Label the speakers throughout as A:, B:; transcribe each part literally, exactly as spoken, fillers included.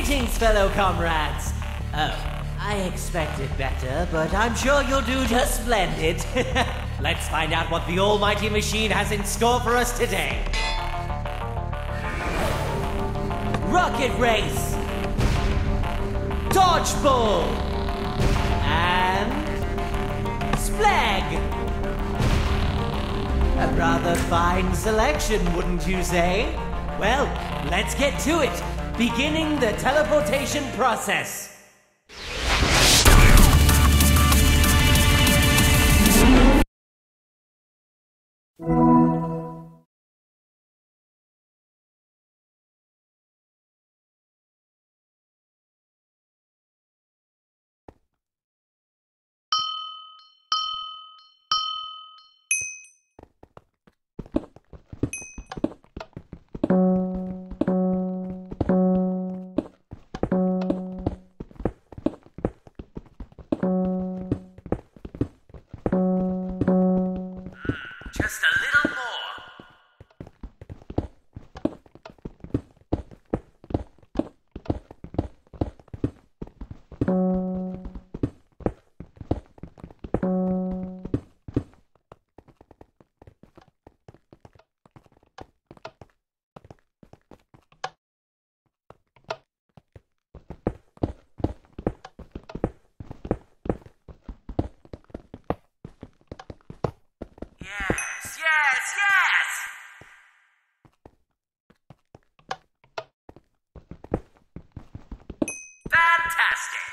A: Greetings, fellow comrades. Oh, I expected better, but I'm sure you'll do just splendid. Let's find out what the almighty machine has in store for us today. Rocket race, dodgeball, and splag. A rather fine selection, wouldn't you say? Well, let's get to it. Beginning the teleportation process. Just a little more. Yes, yes, yes! Fantastic!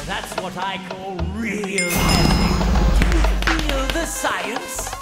A: That's what I call real testing. Do you feel the science?